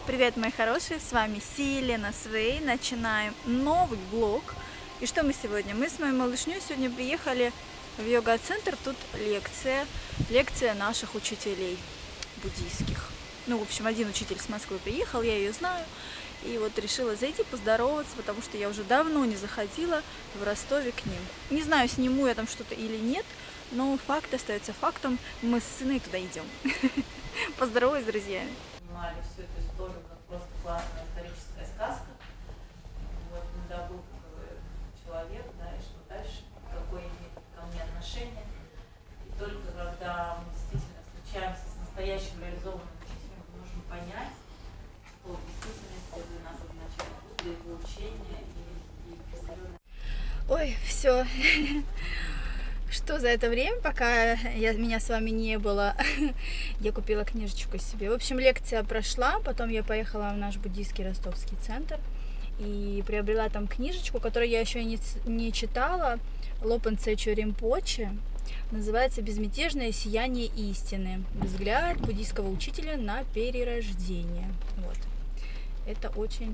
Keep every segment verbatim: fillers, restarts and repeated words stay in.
Привет, мои хорошие, с вами Селена Свей, начинаем новый влог. И что мы сегодня? Мы с моей малышней сегодня приехали в йога-центр, тут лекция, лекция наших учителей буддийских. Ну, в общем, один учитель с Москвы приехал, я ее знаю, и вот решила зайти поздороваться, потому что я уже давно не заходила в Ростове к ним. Не знаю, сниму я там что-то или нет, но факт остается фактом, мы с сыном туда идем. Поздороваюсь с друзьями. Снимали всю эту историю как просто классная историческая сказка. Вот, когда был такой человек, да, и что дальше, какое имеет ко мне отношение. И только когда мы действительно встречаемся с настоящим реализованным учителем, мы можем понять, что в действительности для нас означает Будда, его учение и, и представленное. Ой, все. Что за это время, пока я, меня с вами не было, я купила книжечку себе. В общем, лекция прошла, потом я поехала в наш буддийский ростовский центр и приобрела там книжечку, которую я еще не, не читала, Лопен Цечо Ринпоче. Называется «Безмятежное сияние истины. Взгляд буддийского учителя на перерождение». Вот. Это очень...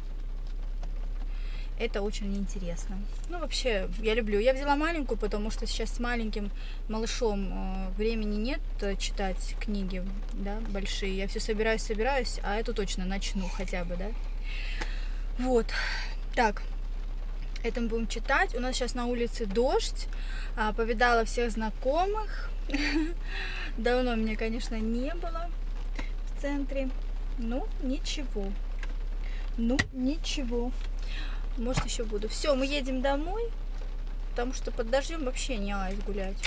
Это очень интересно. Ну, вообще, я люблю. Я взяла маленькую, потому что сейчас с маленьким малышом э, времени нет читать книги, да, большие. Я все собираюсь, собираюсь, а эту точно начну хотя бы, да. Вот. Так. Это мы будем читать. У нас сейчас на улице дождь. А, повидала всех знакомых. Давно меня, конечно, не было в центре. Ну, ничего. Ну, ничего. Может, еще буду. Все, мы едем домой, потому что под дождем вообще не айс гулять.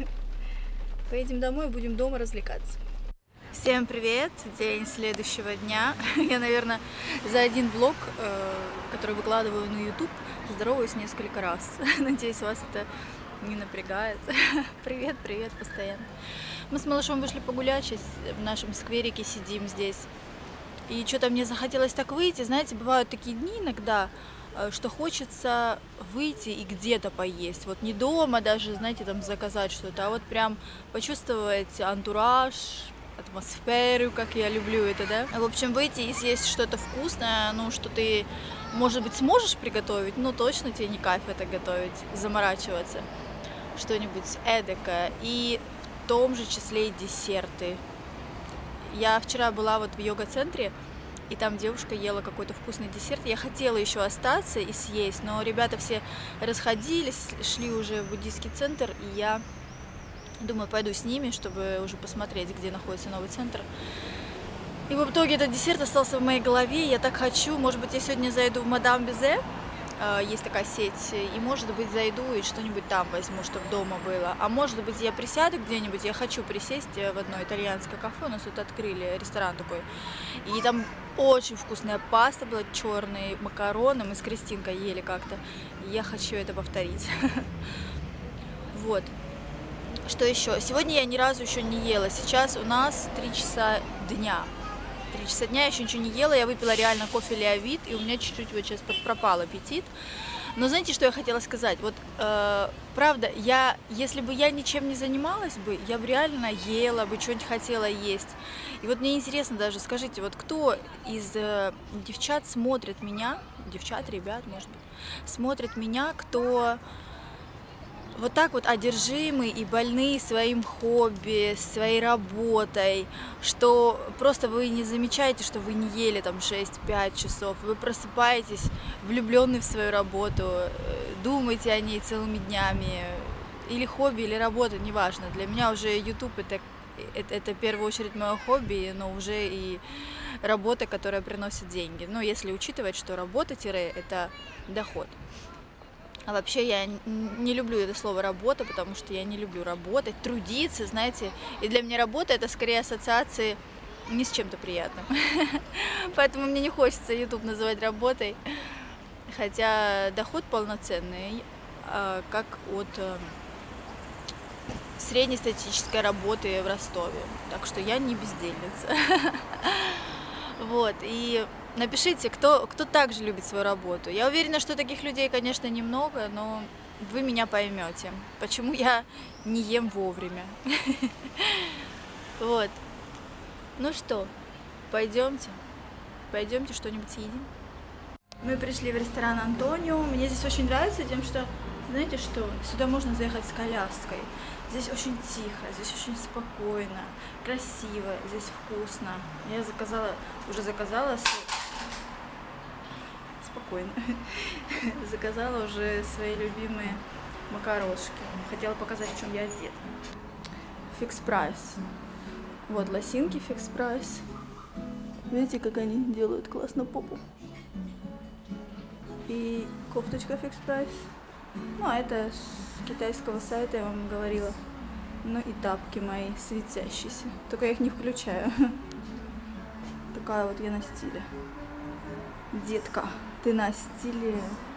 Поедем домой и будем дома развлекаться. Всем привет! День следующего дня. Я, наверное, за один влог, который выкладываю на YouTube, здороваюсь несколько раз. Надеюсь, вас это не напрягает. Привет, привет, постоянно. Мы с малышом вышли погулять, сейчас в нашем скверике сидим здесь. И что-то мне захотелось так выйти. Знаете, бывают такие дни иногда, что хочется выйти и где-то поесть. Вот не дома даже, знаете, там заказать что-то, а вот прям почувствовать антураж, атмосферу, как я люблю это, да. В общем, выйти и съесть что-то вкусное, ну, что ты, может быть, сможешь приготовить, но точно тебе не кайф это готовить, заморачиваться. Что-нибудь эдакое. И в том же числе и десерты. Я вчера была вот в йога-центре, и там девушка ела какой-то вкусный десерт. Я хотела еще остаться и съесть, но ребята все расходились, шли уже в буддийский центр, и я думаю, пойду с ними, чтобы уже посмотреть, где находится новый центр. И в итоге этот десерт остался в моей голове. Я так хочу, может быть, я сегодня зайду в Мадам Безе, есть такая сеть, и, может быть, зайду и что-нибудь там возьму, чтобы дома было. А может быть, я присяду где-нибудь, я хочу присесть в одно итальянское кафе, у нас тут открыли ресторан такой, и там очень вкусная паста была, черные макароны, мы с Кристинкой ели как-то, и я хочу это повторить. Вот. Что еще? Сегодня я ни разу еще не ела, сейчас у нас три часа дня. Три часа дня, я еще ничего не ела, я выпила реально кофе Леовит, и у меня чуть-чуть вот сейчас пропал аппетит. Но знаете, что я хотела сказать? Вот, э, правда, я, если бы я ничем не занималась бы, я бы реально ела бы, что-нибудь хотела есть. И вот мне интересно даже, скажите, вот кто из э, девчат смотрит меня, девчат, ребят, может быть, смотрит меня, кто... вот так вот одержимые и больные своим хобби, своей работой, что просто вы не замечаете, что вы не ели там шесть-пять часов, вы просыпаетесь влюбленный в свою работу, думаете о ней целыми днями, или хобби, или работа, неважно. Для меня уже YouTube это, это, это в первую очередь мое хобби, но уже и работа, которая приносит деньги. Но если учитывать, что работа-это доход. А вообще я не люблю это слово «работа», потому что я не люблю работать, трудиться, знаете. И для меня работа – это скорее ассоциации не с чем-то приятным. Поэтому мне не хочется YouTube называть работой. Хотя доход полноценный, как от среднестатистической работы в Ростове. Так что я не бездельница. Вот, и... напишите, кто, кто также любит свою работу. Я уверена, что таких людей, конечно, немного, но вы меня поймете, почему я не ем вовремя. Вот. Ну что, пойдемте. Пойдемте что-нибудь съедим. Мы пришли в ресторан Антонио. Мне здесь очень нравится тем, что, знаете что, сюда можно заехать с коляской. Здесь очень тихо, здесь очень спокойно, красиво, здесь вкусно. Я заказала, уже заказала спокойно. Заказала уже свои любимые макарошки. Хотела показать, в чем я одета. Фикс прайс. Вот лосинки фикс прайс. Видите, как они делают классно попу. И кофточка фикс прайс. Ну, а это с китайского сайта, я вам говорила. Ну и тапки мои светящиеся. Только я их не включаю. Такая вот я на стиле. Детка, ты на стиле.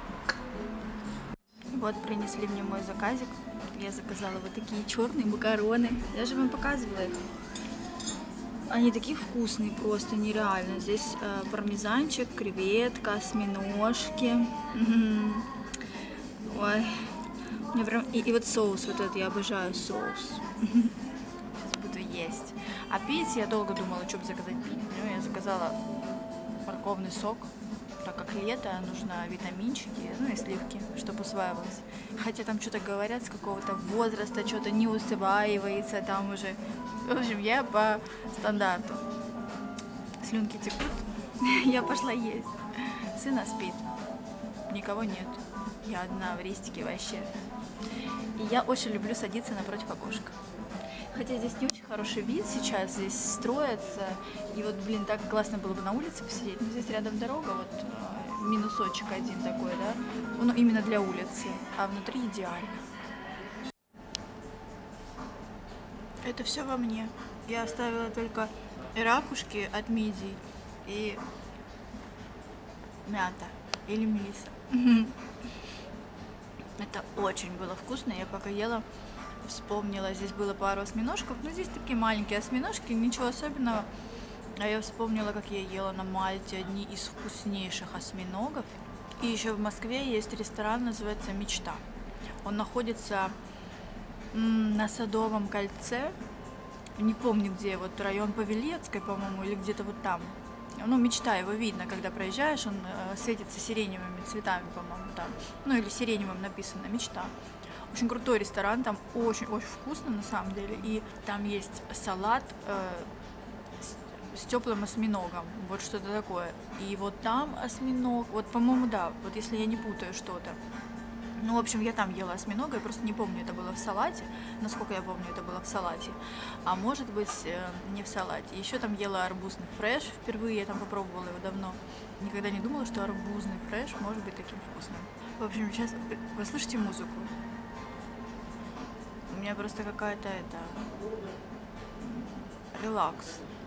Вот принесли мне мой заказик. Я заказала вот такие черные макароны. Я же вам показывала их. Они такие вкусные, просто нереально. Здесь э, пармезанчик, креветка, осьминожки. Mm-hmm. Ой, мне прям... и, и вот соус вот этот, я обожаю соус. Сейчас буду есть. А пить я долго думала, что бы заказать пить. Ну, я заказала морковный сок, так как лето, нужно витаминчики, ну и сливки, чтобы усваивалось. Хотя там что-то говорят, с какого-то возраста что-то не усваивается, там уже... В общем, я по стандарту. Слюнки текут, я пошла есть. Сына спит, никого нет. Я одна в рестике вообще. И я очень люблю садиться напротив окошка. Хотя здесь не очень хороший вид сейчас, здесь строятся. И вот, блин, так классно было бы на улице посидеть. Но здесь рядом дорога, вот минусочек один такой, да. Ну, именно для улицы. А внутри идеально. Это все во мне. Я оставила только ракушки от мидий и мята или мелиса. Это очень было вкусно. Я пока ела, вспомнила, здесь было пару осьминожков. Ну, здесь такие маленькие осьминожки, ничего особенного. А я вспомнила, как я ела на Мальте одни из вкуснейших осьминогов. И еще в Москве есть ресторан, называется «Мечта». Он находится на Садовом кольце. Не помню где, вот район Павелецкой, по-моему, или где-то вот там. Ну, «Мечта», его видно, когда проезжаешь, он э, светится сиреневыми цветами, по-моему, там. Ну, или сиреневым написано «Мечта». Очень крутой ресторан, там очень-очень вкусно, на самом деле. И там есть салат э, с, с теплым осьминогом, вот что-то такое. И вот там осьминог, вот, по-моему, да, вот если я не путаю что-то. Ну, в общем, я там ела осьминога, я просто не помню, это было в салате. Насколько я помню, это было в салате. А может быть, не в салате. Еще там ела арбузный фреш. Впервые я там попробовала его давно. Никогда не думала, что арбузный фреш может быть таким вкусным. В общем, сейчас вы слышите музыку? У меня просто какая-то это... релакс.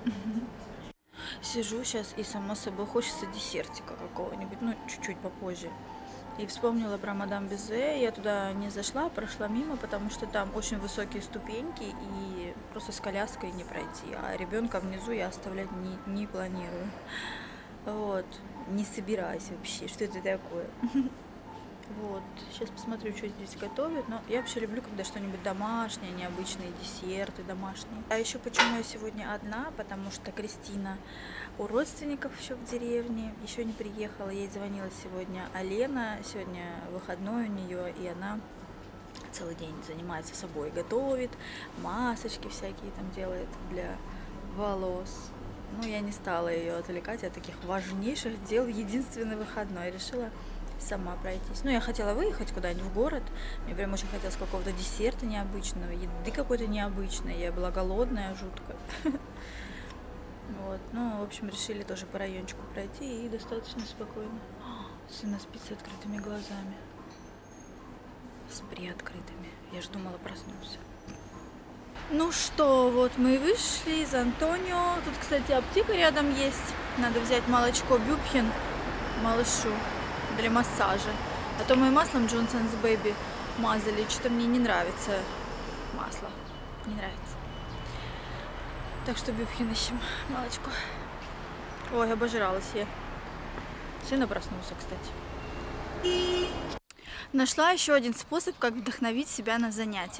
Сижу сейчас и, само собой, хочется десертика какого-нибудь, ну, чуть-чуть попозже. И вспомнила про мадам Безе. Я туда не зашла, прошла мимо, потому что там очень высокие ступеньки и просто с коляской не пройти. А ребенка внизу я оставлять не, не планирую. Вот. Не собираюсь вообще. Что это такое? Вот. Сейчас посмотрю, что здесь готовят. Но я вообще люблю, когда что-нибудь домашнее, необычные десерты домашние. А еще почему я сегодня одна? Потому что Кристина у родственников еще в деревне, еще не приехала. Ей звонила сегодня Алена, сегодня выходной у нее, и она целый день занимается собой, готовит, масочки всякие там делает для волос. Ну, я не стала ее отвлекать от таких важнейших дел, единственный выходной, решила сама пройтись. Ну, я хотела выехать куда-нибудь в город, мне прям очень хотелось какого-то десерта необычного, еды какой-то необычной, я была голодная жутко. Вот, ну, в общем, решили тоже по райончику пройти и достаточно спокойно. Сына спит с открытыми глазами. С приоткрытыми. Я же думала, проснулся. Ну что, вот мы вышли из Антонио. Тут, кстати, аптека рядом есть. Надо взять молочко Бюбхен малышу для массажа. А то мы маслом Johnson's Baby мазали. Что-то мне не нравится масло. Не нравится. Так что Бюбхен ищем молочко. Ой, обожралась я. Сына проснулся, кстати. Нашла еще один способ, как вдохновить себя на занятия.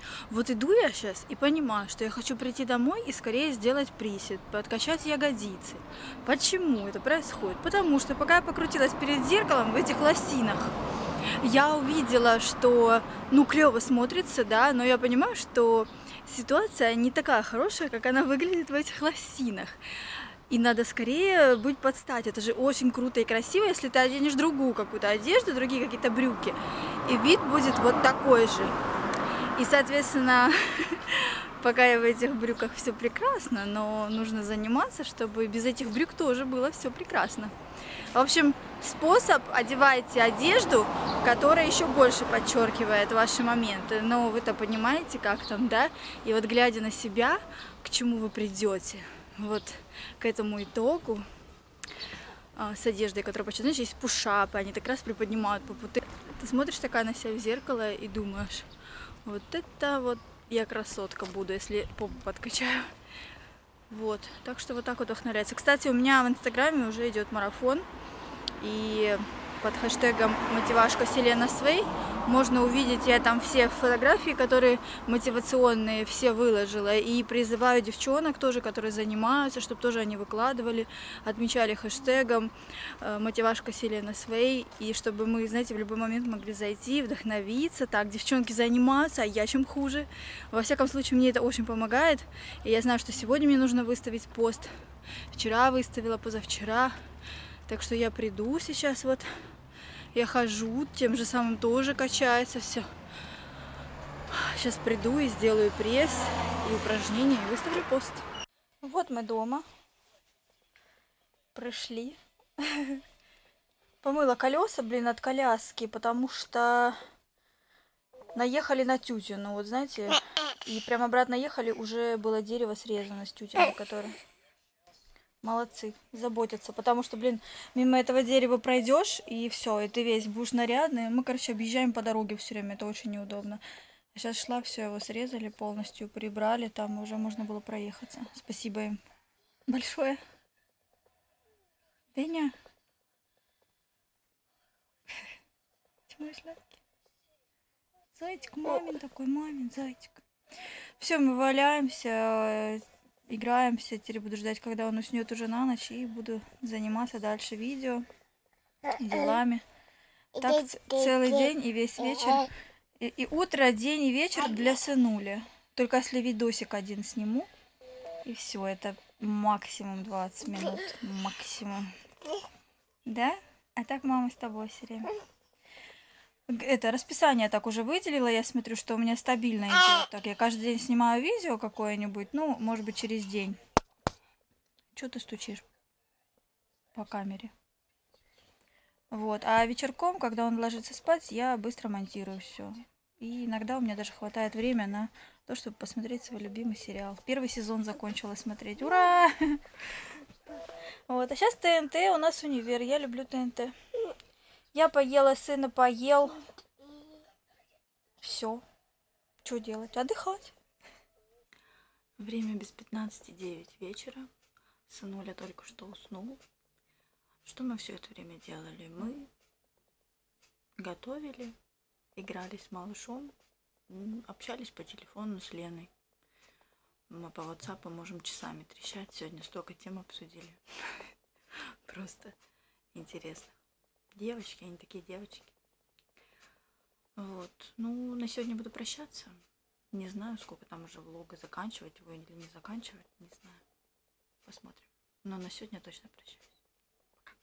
Вот иду я сейчас и понимаю, что я хочу прийти домой и скорее сделать присед, подкачать ягодицы. Почему это происходит? Потому что пока я покрутилась перед зеркалом в этих лосинах, я увидела, что, ну, клево смотрится, да, но я понимаю, что ситуация не такая хорошая, как она выглядит в этих лосинах. И надо скорее быть под стать. Это же очень круто и красиво, если ты оденешь другую какую-то одежду, другие какие-то брюки. И вид будет вот такой же. И, соответственно, пока я в этих брюках все прекрасно, но нужно заниматься, чтобы без этих брюк тоже было все прекрасно. В общем, способ: одевайте одежду, которая еще больше подчеркивает ваши моменты. Но вы-то понимаете, как там, да? И вот глядя на себя, к чему вы придете, вот к этому итогу с одеждой, которая подчеркивает. Знаешь, есть пушапы, они так раз приподнимают попу. Ты, ты смотришь такая на себя в зеркало и думаешь: вот это вот я красотка буду, если попу подкачаю. Вот, так что вот так вот вдохновляется. Кстати, у меня в Инстаграме уже идет марафон, и под хэштегом мотивашка Селена Свей можно увидеть, я там все фотографии, которые мотивационные, все выложила, и призываю девчонок тоже, которые занимаются, чтобы тоже они выкладывали, отмечали хэштегом мотивашка Селена Свей, и чтобы мы, знаете, в любой момент могли зайти, вдохновиться. Так, девчонки занимаются, а я чем хуже. Во всяком случае, мне это очень помогает, и я знаю, что сегодня мне нужно выставить пост, вчера выставила, позавчера. Так что я приду сейчас, вот, я хожу, тем же самым тоже качается все. Сейчас приду и сделаю пресс и упражнения, и выставлю пост. Вот мы дома. Пришли. Помыла колеса, блин, от коляски, потому что наехали на тютину, вот знаете, и прям обратно ехали, уже было дерево срезано с тютиной, которое... Молодцы, заботятся, потому что, блин, мимо этого дерева пройдешь, и все, и ты весь будешь нарядный. Мы, короче, объезжаем по дороге все время, это очень неудобно. А сейчас шла, все, его срезали полностью, прибрали, там уже можно было проехаться. Спасибо им большое. Дыня. Зайчик, мамин такой, мамин зайчик. Все, мы валяемся, играемся. Теперь буду ждать, когда он уснет уже на ночь, и буду заниматься дальше видео и делами. Так целый день и весь вечер. И, и утро, день и вечер для сынули. Только если видосик один сниму, и все, это максимум двадцать минут. Максимум. Да? А так мама с тобой все время. Это расписание так уже выделила, я смотрю, что у меня стабильно идет. Так, я каждый день снимаю видео какое-нибудь, ну, может быть, через день. Что ты стучишь по камере? Вот, а вечерком, когда он ложится спать, я быстро монтирую все. И иногда у меня даже хватает времени на то, чтобы посмотреть свой любимый сериал. Первый сезон закончила смотреть. Ура! Вот, а сейчас ТНТ, у нас универ, я люблю ТНТ. Я поела, сына поел. Все. Что делать? Отдыхать. Время без пятнадцати девять вечера. Сынуля только что уснул. Что мы все это время делали? Мы готовили, играли с малышом, общались по телефону с Леной. Мы по WhatsApp можем часами трещать. Сегодня столько тем обсудили. Просто интересно. Девочки, они такие девочки. Вот. Ну, на сегодня буду прощаться. Не знаю, сколько там уже влога, заканчивать его или не заканчивать. Не знаю. Посмотрим. Но на сегодня точно прощаюсь. Пока.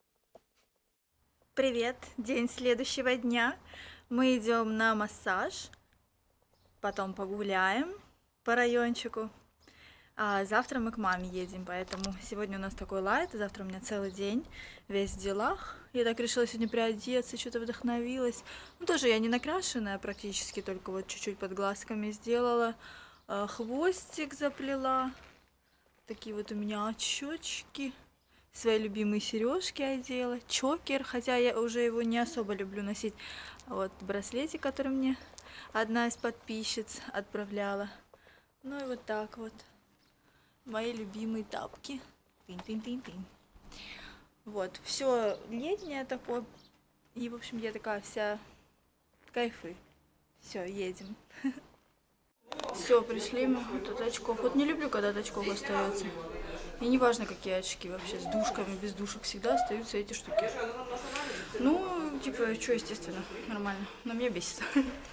Привет. День следующего дня. Мы идем на массаж. Потом погуляем по райончику. А завтра мы к маме едем, поэтому сегодня у нас такой лайт, завтра у меня целый день, весь в делах. Я так решила сегодня приодеться, что-то вдохновилась. Ну, тоже я не накрашенная практически, только вот чуть-чуть под глазками сделала. Хвостик заплела. Такие вот у меня очечки. Свои любимые сережки одела. Чокер, хотя я уже его не особо люблю носить. Вот браслетик, который мне одна из подписчиц отправляла. Ну и вот так вот. Мои любимые тапки. Тынь-тынь-тынь-тынь. Вот, все летнее такое. И, в общем, я такая вся кайфы. Все, едем. Все, пришли мы от очков. Вот не люблю, когда от очков остается. И не важно, какие очки вообще, с душками, без душек, всегда остаются эти штуки. Ну, типа, что, естественно, нормально. Но меня бесит.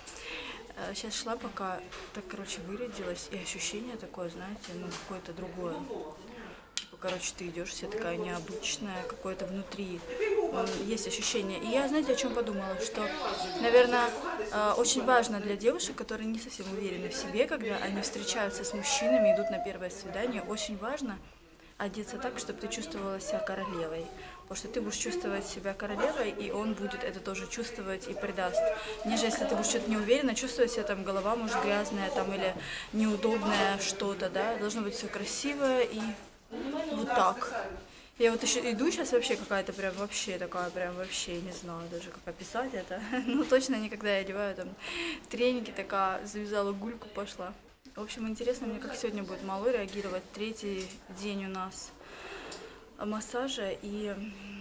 Сейчас шла, пока так, короче, вырядилась. И ощущение такое, знаете, ну, какое-то другое. Типа, короче, ты идешь, вся такая необычная, какое-то внутри. Есть ощущение. И я, знаете, о чем подумала? Что, наверное, очень важно для девушек, которые не совсем уверены в себе, когда они встречаются с мужчинами, идут на первое свидание, очень важно одеться так, чтобы ты чувствовала себя королевой. Потому что ты будешь чувствовать себя королевой, и он будет это тоже чувствовать и придаст. Нежели если ты будешь что-то неуверенно, чувствовать себя, там, голова может грязная, там, или неудобное что-то, да, должно быть все красивое и вот так. Я вот еще иду сейчас вообще какая-то прям вообще такая, прям вообще не знаю даже, как описать это. Ну, точно никогда я одеваю там треники, такая, завязала гульку, пошла. В общем, интересно мне, как сегодня будет малой реагировать. Третий день у нас массажа, и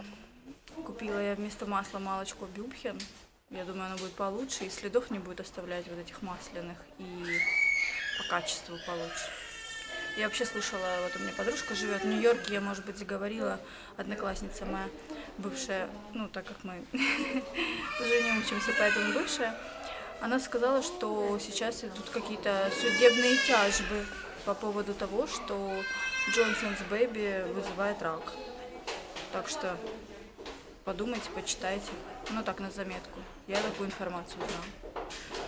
купила я вместо масла молочко Бюбхен. Я думаю, оно будет получше, и следов не будет оставлять вот этих масляных, и по качеству получше. Я вообще слышала, вот у меня подружка живет в Нью-Йорке, я, может быть, заговорила, одноклассница моя бывшая, ну, так как мы уже не учимся, поэтому бывшая, она сказала, что сейчас идут какие-то судебные тяжбы по поводу того, что Johnson's Baby вызывает рак. Так что подумайте, почитайте. Ну так, на заметку. Я такую информацию узнала.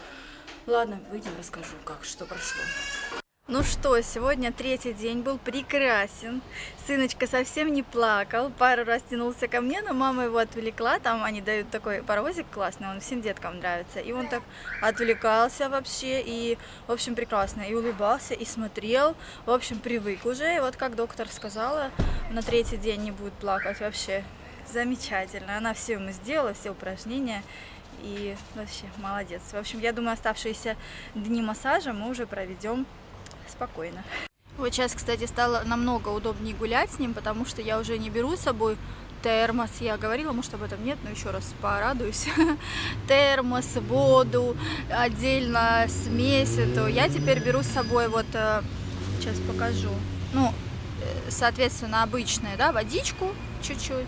Ладно, выйдем, расскажу, как, что прошло. Ну что, сегодня третий день был прекрасен. Сыночка совсем не плакал, пару раз тянулся ко мне, но мама его отвлекла. Там они дают такой паровозик классный, он всем деткам нравится. И он так отвлекался вообще, и, в общем, прекрасно. И улыбался, и смотрел, в общем, привык уже. И вот как доктор сказала, на третий день не будет плакать вообще. Замечательно. Она все ему сделала, все упражнения. И вообще молодец. В общем, я думаю, оставшиеся дни массажа мы уже проведем спокойно. Вот сейчас, кстати, стало намного удобнее гулять с ним, потому что я уже не беру с собой термос. Я говорила, может, об этом нет, но еще раз порадуюсь. Термос, воду, отдельно смесь. То я теперь беру с собой, вот, сейчас покажу. Ну, соответственно, обычная, да, водичку чуть-чуть.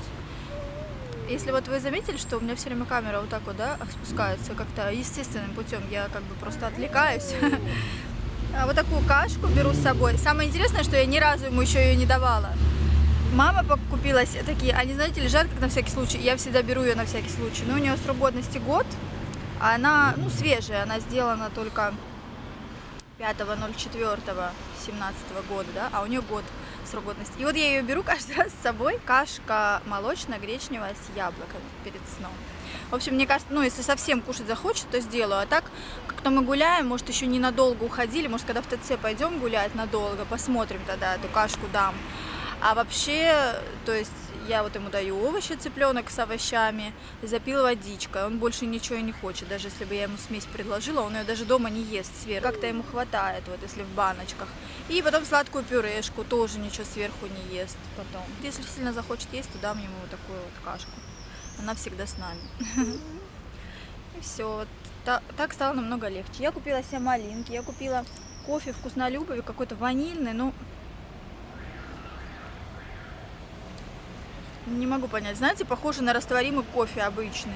Если вот вы заметили, что у меня все время камера вот так вот, да, спускается как-то естественным путем, я как бы просто отвлекаюсь. Вот такую кашку беру с собой. Самое интересное, что я ни разу ему еще ее не давала. Мама купила такие, они, знаете, лежат как на всякий случай. Я всегда беру ее на всякий случай. Но у нее срок годности год, а она, ну, свежая. Она сделана только пятого ноль четвёртого семнадцатого года, да, а у нее год срок годности. И вот я ее беру каждый раз с собой. Кашка молочно-гречневая с яблоками перед сном. В общем, мне кажется, ну, если совсем кушать захочет, то сделаю. А так, как-то мы гуляем, может, еще ненадолго уходили, может, когда в ТЦ пойдем гулять надолго, посмотрим тогда, эту кашку дам. А вообще, то есть, я вот ему даю овощи, цыпленок с овощами, запил водичкой. Он больше ничего и не хочет. Даже если бы я ему смесь предложила, он ее даже дома не ест сверху. Как-то ему хватает, вот, если в баночках. И потом сладкую пюрешку, тоже ничего сверху не ест потом. Если сильно захочет есть, то дам ему вот такую вот кашку. Она всегда с нами. И все. Вот так, так стало намного легче. Я купила себе малинки, я купила кофе вкуснолюбовый, какой-то ванильный, ну... Не могу понять. Знаете, похоже на растворимый кофе обычный.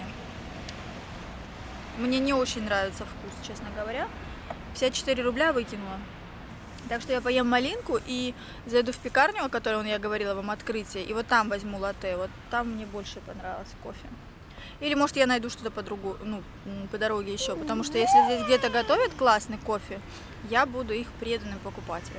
Мне не очень нравится вкус, честно говоря. пятьдесят четыре рубля выкинула. Так что я поем малинку и зайду в пекарню, о которой я говорила вам, открытие, и вот там возьму латте. Вот там мне больше понравилось кофе. Или, может, я найду что-то по другу, ну, по дороге еще. Потому что если здесь где-то готовят классный кофе, я буду их преданным покупателем.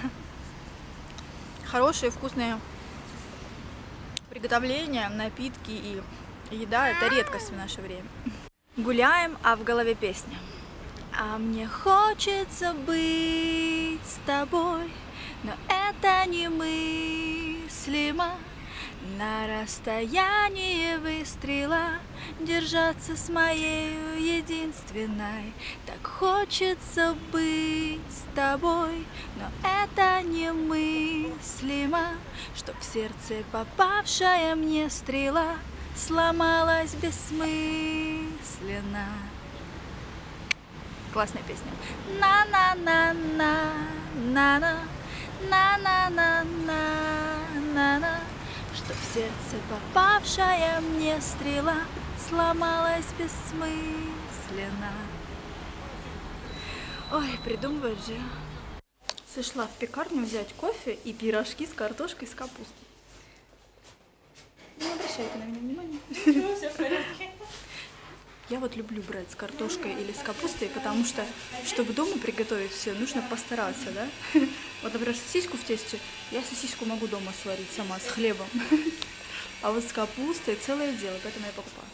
Хорошие, вкусные приготовления, напитки и еда – это редкость в наше время. Гуляем, а в голове песня. А мне хочется быть с тобой, но это немыслимо. На расстоянии выстрела держаться с моей единственной. Так хочется быть с тобой, но это немыслимо. Чтоб в сердце попавшая мне стрела сломалась бессмысленно. Классная песня. На-на-на-на, на-на, на-на-на-на-на, что в сердце попавшая мне стрела сломалась бессмысленно. Ой, придумывать же. Сошла в пекарню взять кофе и пирожки с картошкой с капустой. Не обращайте на меня внимания. Ну, все в порядке. Я вот люблю брать с картошкой или с капустой, потому что, чтобы дома приготовить все, нужно постараться, да? Вот, например, сосиску в тесте, я сосиску могу дома сварить сама с хлебом. А вот с капустой целое дело, поэтому я покупаю.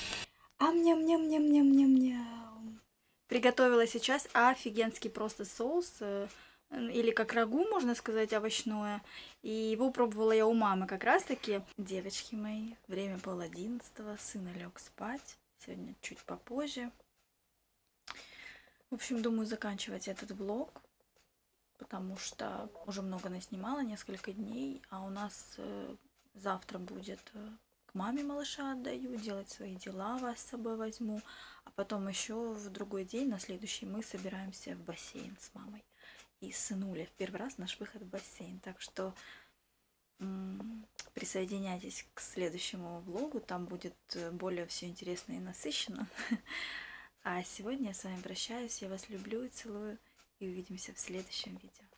Ам-ням-ням-ням-ням-ням-ням. Приготовила сейчас офигенский просто соус, или как рагу, можно сказать, овощное. И его пробовала я у мамы как раз-таки. Девочки мои, время пол одиннадцатого, сын лег спать. Сегодня чуть попозже. В общем, думаю заканчивать этот влог, потому что уже много наснимала, несколько дней, а у нас э, завтра будет э, к маме малыша отдаю, делать свои дела, вас с собой возьму, а потом еще в другой день, на следующий, мы собираемся в бассейн с мамой и сынуля. В первый раз наш выход в бассейн, так что присоединяйтесь к следующему влогу, там будет более все интересно и насыщенно. А сегодня я с вами прощаюсь, я вас люблю и целую, и увидимся в следующем видео.